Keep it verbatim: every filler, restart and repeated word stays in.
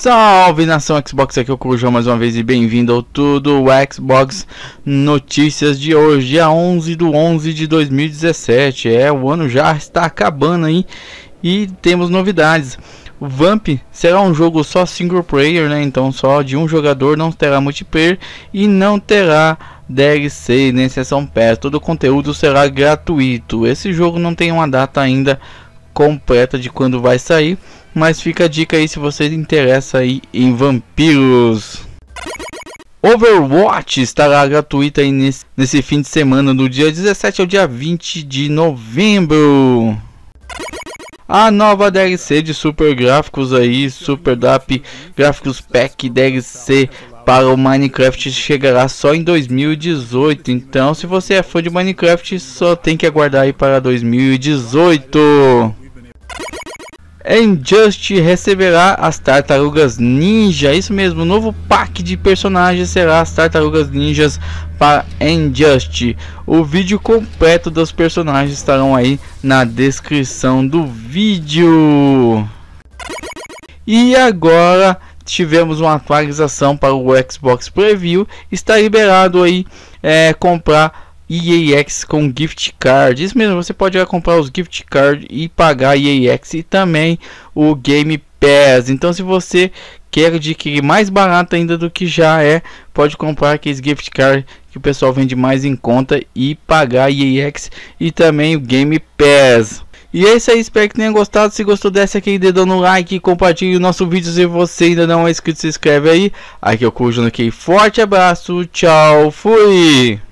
Salve nação Xbox, aqui é o Corujão mais uma vez e bem-vindo ao Tudo Xbox Notícias de hoje, dia onze de onze de dois mil e dezessete. É, o ano já está acabando aí e temos novidades. O Vamp será um jogo só single player, né? Então só de um jogador, não terá multiplayer e não terá D L C nem sessão pass. Todo o conteúdo será gratuito. Esse jogo não tem uma data ainda completa de quando vai sair, mas fica a dica aí se você interessa aí em vampiros. Overwatch estará gratuita aí nesse, nesse fim de semana, do dia dezessete ao dia vinte de novembro. A nova D L C de Super Gráficos aí, Super D A P Gráficos Pack D L C para o Minecraft chegará só em dois mil e dezoito. Então, se você é fã de Minecraft, só tem que aguardar aí para dois mil e dezoito. Injustice receberá as Tartarugas Ninja. Isso mesmo, o novo pack de personagens será as Tartarugas Ninjas para Injustice. O vídeo completo dos personagens estarão aí na descrição do vídeo. E agora tivemos uma atualização para o Xbox Preview. Está liberado aí é, comprar E A X com gift card. Isso mesmo, você pode ir comprar os gift card e pagar E A X e também o Game Pass. Então, se você quer adquirir mais barato ainda do que já é, pode comprar aqueles gift card que o pessoal vende mais em conta e pagar E A X e também o Game Pass. E é isso aí, espero que tenha gostado. Se gostou, desce aquele dedão no like, compartilhe o nosso vídeo. Se você ainda não é inscrito, se inscreve aí. Aqui é o Corujão, aqui, forte abraço, tchau, fui!